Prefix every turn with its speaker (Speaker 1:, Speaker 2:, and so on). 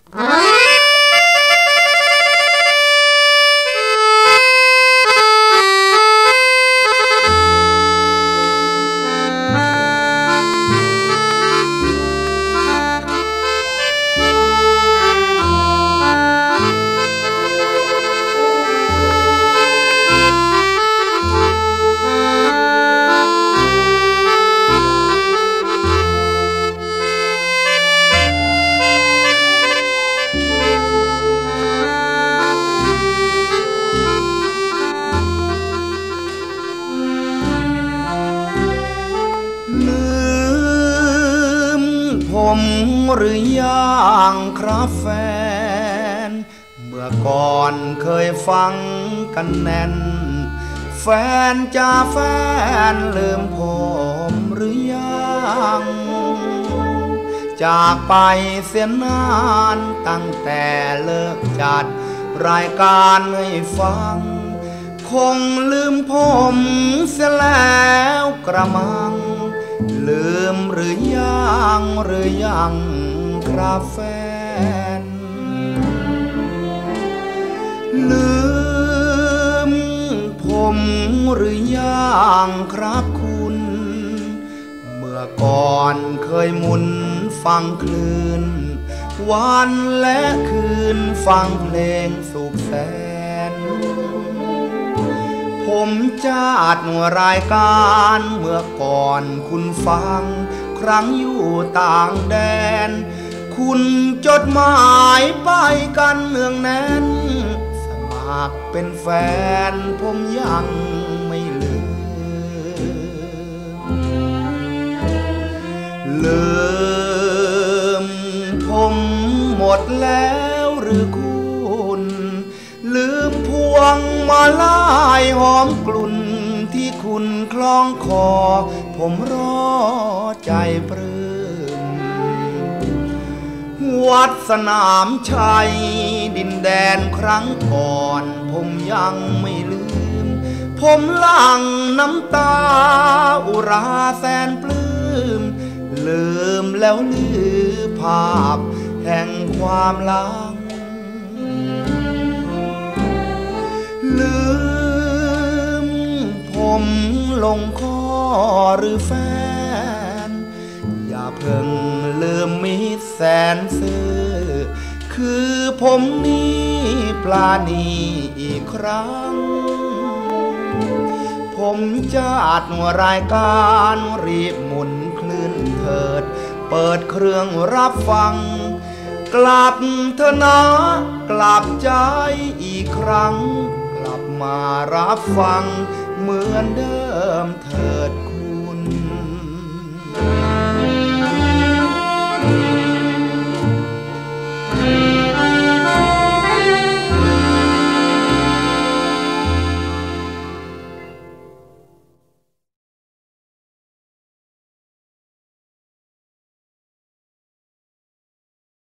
Speaker 1: ผมหรือยังครับแฟนเมื่อก่อนเคยฟังกันแน่นแฟนจ้าแฟนลืมผมหรือยังจากไปเสียนานตั้งแต่เลิกจัดรายการให้ฟังคงลืมผมเสียแล้วกระมังลืมหรือยังครับแฟนลืมผมหรือยังครับคุณเมื่อก่อนเคยหมุนฟังคลื่นวันและคืนฟังเพลงสุขแสนผมจัดรายการเมื่อก่อนคุณฟังครั้งอยู่ต่างแดนคุณจดหมายไปกันเนืองแน่นสมัครเป็นแฟนผมยังไม่ลืมผมหมดแล้วหรือคุณลืมพวงมาลัยหอมกลุ่นที่คุณคล้องคอผมรอใจปลื้มวัดสนามชัยดินแดนครั้งก่อนผมยังไม่ลืมผมหลั่งน้ำตาอุราแสนปลื้มลืมแล้วลือภาพแห่งความหลังลืมผมลงคอหรือแฟนอย่าเพิ่งลืมมิตรแสนซื่อคือผมนี้ปลาณีอีกครั้งผมจะอัดรายการรีบหมุนคลื่นเถิดเปิดเครื่องรับฟังกลับเถอะนะกลับใจอีกครั้งกลับมารับฟังเหมือนเดิมเถิด